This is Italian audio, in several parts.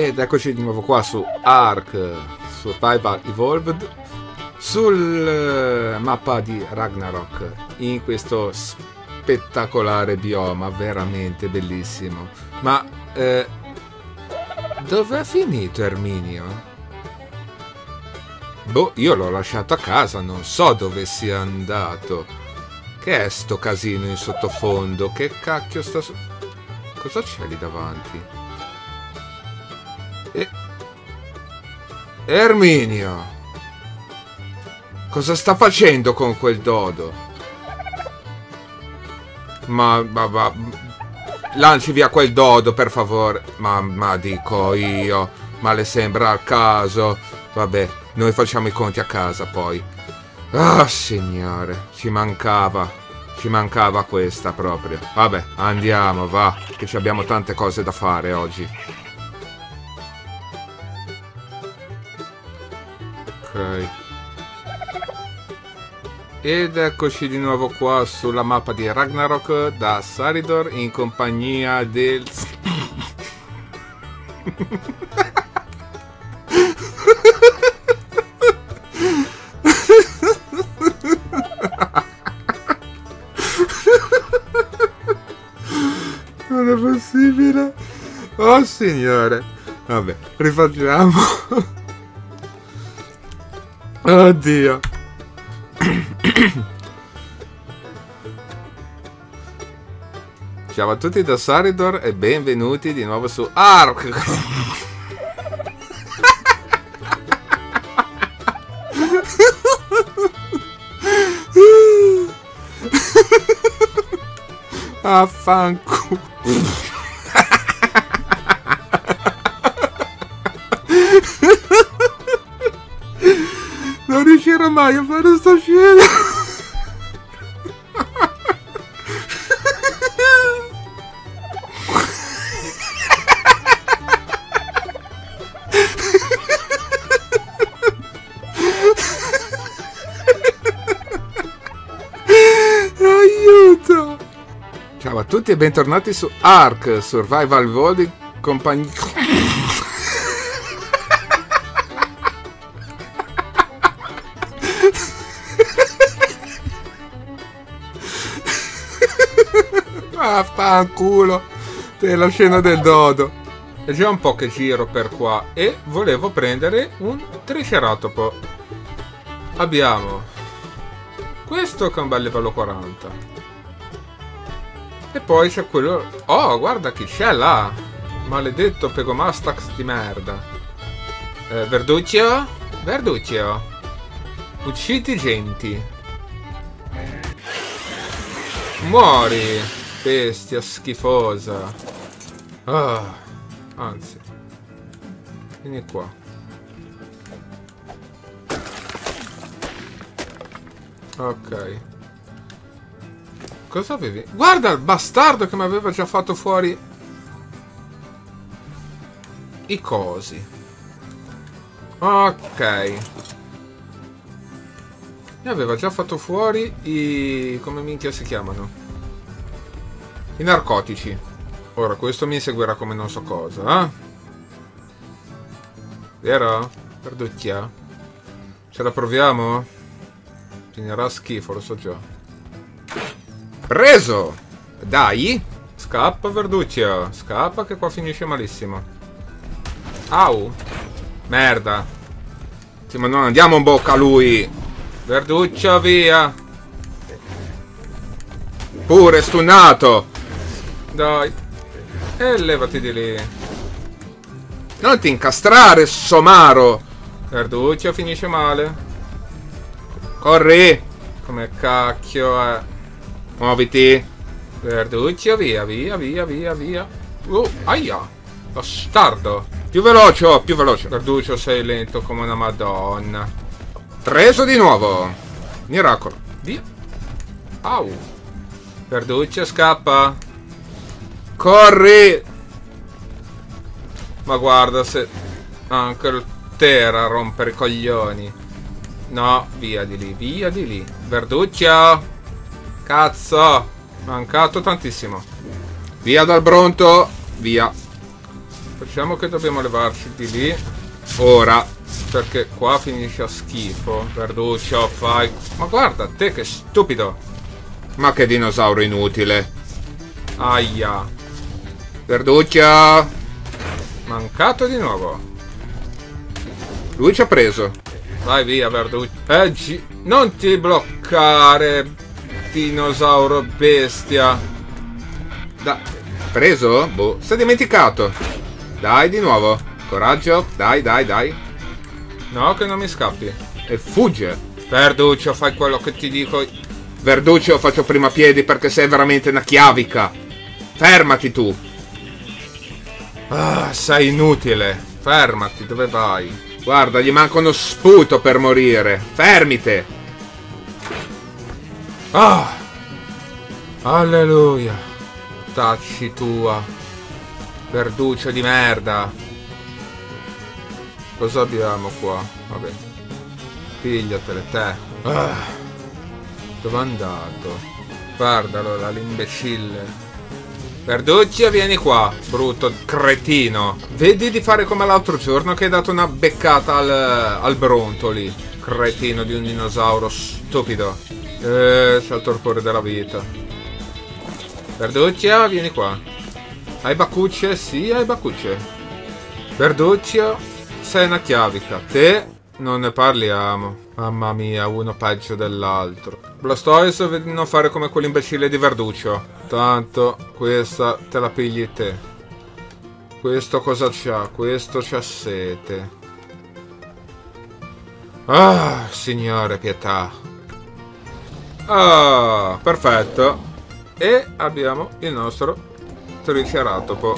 Ed eccoci di nuovo qua su Ark Survival Evolved, sul mappa di Ragnarok, in questo spettacolare bioma, veramente bellissimo. Ma dove è finito Erminio? Boh, io l'ho lasciato a casa, non so dove sia andato. Che è sto casino in sottofondo? Che cacchio sta cosa c'è lì davanti? Erminio, cosa sta facendo con quel dodo? Ma lanci via quel dodo, per favore. Ma dico io, ma le sembra al caso? Vabbè, noi facciamo i conti a casa poi. Ah, signore, ci mancava questa proprio. Vabbè, andiamo, va, che ci abbiamo tante cose da fare oggi. Ok. Ed eccoci di nuovo qua sulla mappa di Ragnarok da Saridor in compagnia del... Non è possibile. Oh signore. Vabbè, rifacciamo. Oddio. Ciao a tutti da Saridor e benvenuti di nuovo su Ark. Affanculo. Non riuscirò mai a fare sta scena. Aiuto. Ciao a tutti e bentornati su Ark Survival Evolved compagnia. Affanculo della scena del dodo. È già un po' che giro per qua e volevo prendere un triceratopo. Abbiamo questo che è un bel livello 40 e poi c'è quello... Oh, guarda chi c'è là, maledetto Pegomastax di merda. Verduccio? Verduccio, uccidi genti, muori bestia schifosa. Ah, anzi, vieni qua. Ok. Cosa avevi? Guarda il bastardo che mi aveva già fatto fuori i cosi. Ok. Mi aveva già fatto fuori i... come minchia si chiamano? I narcotici. Ora questo mi inseguirà come non so cosa, eh? Vero? Perducchia? Ce la proviamo? Finirà schifo, lo so già. Preso! Dai! Scappa, Verduccia! Scappa che qua finisce malissimo. Au! Merda! Sì, ma non andiamo in bocca a lui! Verduccia, via! Pure stunnato! Dai! E levati di lì! Non ti incastrare, somaro! Verduccia finisce male. Corri! Come cacchio è? Muoviti! Verduccia, via, via, via, via, via. Aia! Bastardo! Più veloce, più veloce! Verduccio, sei lento come una madonna. Preso di nuovo! Miracolo! Via! Au! Verduccia, scappa! Corri! Ma guarda se... anche il Tera a rompere i coglioni. No, via di lì, via di lì. Verduccia! Cazzo! Mancato tantissimo. Via dal Bronto! Via! Facciamo che dobbiamo levarci di lì. Ora. Perché qua finisce a schifo. Verduccio, fai... Ma guarda, te che stupido. Ma che dinosauro inutile. Aia. Verduccio. Mancato di nuovo. Lui ci ha preso. Vai via, Verduccio. Non ti bloccare, dinosauro bestia. Preso? Boh. Si è dimenticato. Dai, di nuovo. Coraggio. Dai, dai, dai. No, che non mi scappi. E fugge. Verduccio, fai quello che ti dico. Verduccio, faccio prima piedi perché sei veramente una chiavica. Fermati tu. Ah, sei inutile. Fermati, dove vai? Guarda, gli manca uno sputo per morire. Fermite. Ah. Alleluia. Tacci tua. Verduccio di merda. Cosa abbiamo qua? Vabbè. Pigliatele te. Ah. Dove è andato? Guardalo là, l'imbecille. Verduccio, vieni qua, brutto cretino. Vedi di fare come l'altro giorno che hai dato una beccata al brontoli. Cretino di un dinosauro stupido. C'è il torpore della vita. Verduccio, vieni qua. Hai baccucce? Sì, hai baccucce. Verduccio, sei una chiavica. Te non ne parliamo. Mamma mia, uno peggio dell'altro. Blastoise, vedi non fare come quell'imbecille di Verduccio. Tanto questa te la pigli te. Questo cosa c'ha? Questo c'ha sete. Ah, signore, pietà. Ah, perfetto. E abbiamo il nostro Triceratopo.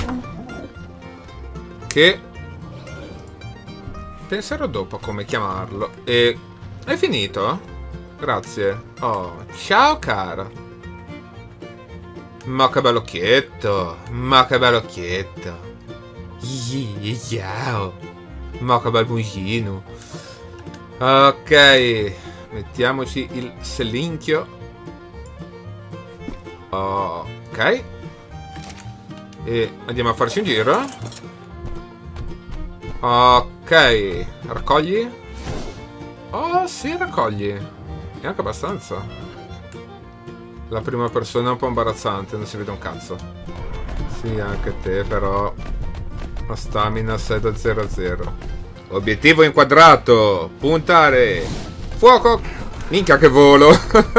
Che penserò dopo come chiamarlo. E è finito? Grazie. Oh, ciao cara. Ma che bell'occhietto. Ma che bell'occhietto. Ciao. Ma che bel musino. Ok. Mettiamoci il selinchio. Ok. E andiamo a farci un giro. Ok. Raccogli. Oh sì, raccogli. E anche abbastanza. La prima persona è un po' imbarazzante, non si vede un cazzo. Sì, anche te, però la stamina 6 da 0 a 0. Obiettivo inquadrato. Puntare. Fuoco. Minchia che volo.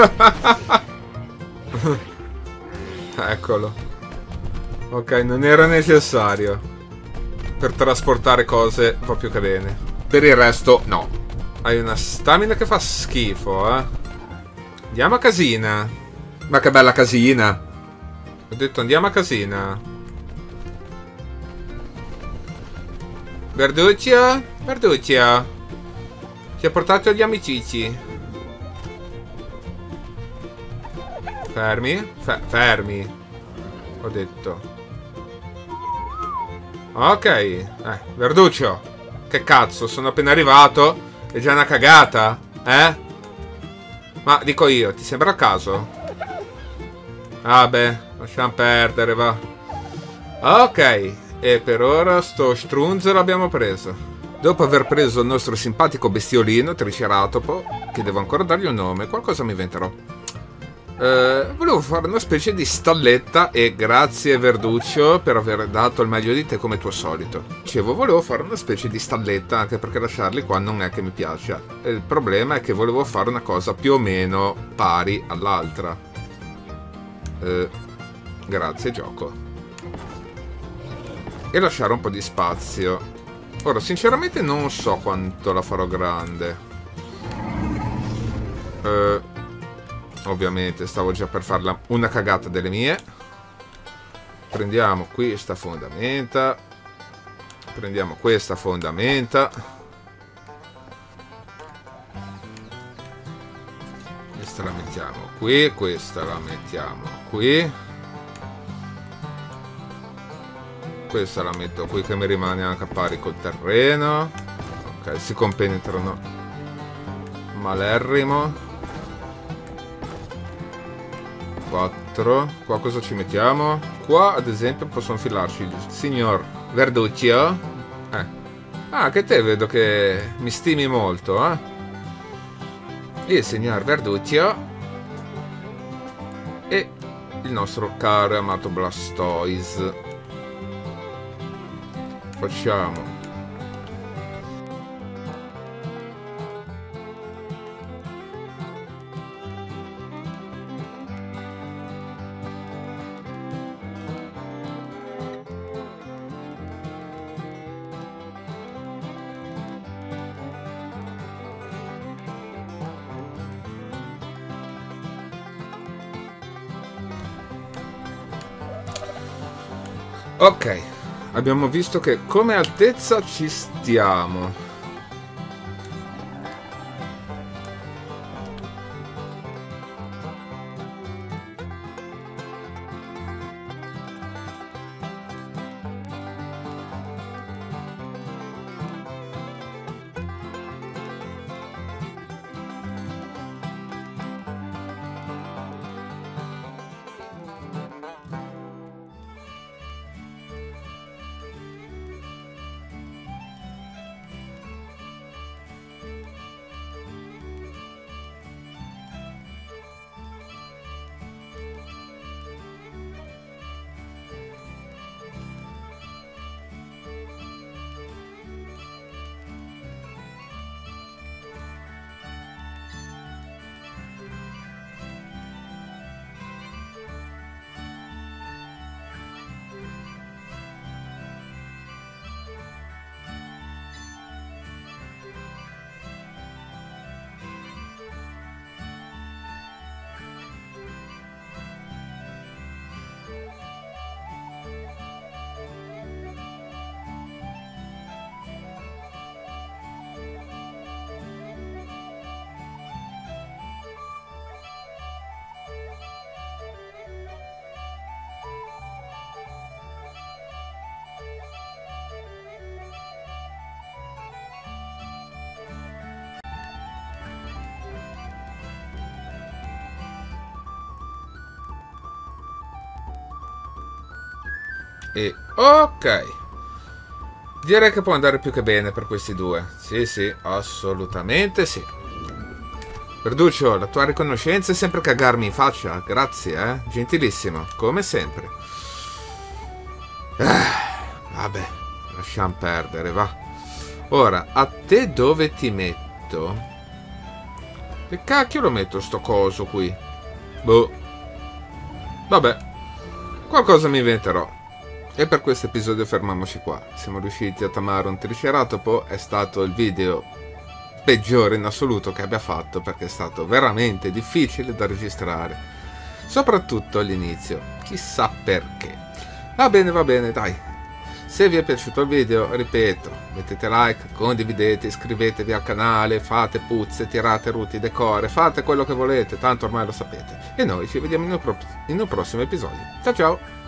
Eccolo. Ok, non era necessario per trasportare cose va più che bene. Per il resto no. Hai una stamina che fa schifo, eh. Andiamo a casina. Ma che bella casina. Ho detto andiamo a casina. Verduccio? Verduccio? Ti ho portato gli amicici. Fermi? Fermi. Ho detto. Ok. Verduccio. Che cazzo, sono appena arrivato. È già una cagata? Eh? Ma dico io, ti sembra a caso? Vabbè, lasciamo perdere, va. Ok. E per ora sto strunzo l'abbiamo preso. Dopo aver preso il nostro simpatico bestiolino, Triceratopo, che devo ancora dargli un nome, qualcosa mi inventerò. Volevo fare una specie di stalletta e grazie Verduccio per aver dato il meglio di te come tuo solito. Dicevo, volevo fare una specie di stalletta anche perché lasciarli qua non è che mi piaccia. E il problema è che volevo fare una cosa più o meno pari all'altra. Grazie gioco. E lasciare un po' di spazio. Ora sinceramente non so quanto la farò grande. Ovviamente stavo già per farla una cagata delle mie. Prendiamo questa fondamenta. Prendiamo questa fondamenta. Questa la mettiamo qui. Questa la mettiamo qui. Questa la metto qui che mi rimane anche a pari col terreno. Ok, si compenetrano malerrimo. 4. Qua cosa ci mettiamo? Qua ad esempio posso infilarci il signor Verduccio? Ah, che te vedo che mi stimi molto, eh? Il signor Verduccio e il nostro caro e amato Blastoise. Facciamo. Ok, abbiamo visto che come altezza ci stiamo. E ok, direi che può andare più che bene per questi due. Sì, sì, assolutamente sì. Verduccio, la tua riconoscenza è sempre cagarmi in faccia. Grazie, gentilissimo, come sempre. Vabbè, lasciamo perdere, va. Ora, a te dove ti metto? Che cacchio lo metto sto coso qui? Boh. Vabbè, qualcosa mi inventerò. E per questo episodio fermiamoci qua. Siamo riusciti a tamare un triceratopo. È stato il video peggiore in assoluto che abbia fatto, perché è stato veramente difficile da registrare, soprattutto all'inizio, chissà perché. Va bene, dai. Se vi è piaciuto il video, ripeto, mettete like, condividete, iscrivetevi al canale, fate puzze, tirate ruti, decore, fate quello che volete, tanto ormai lo sapete. E noi ci vediamo in un prossimo episodio. Ciao ciao!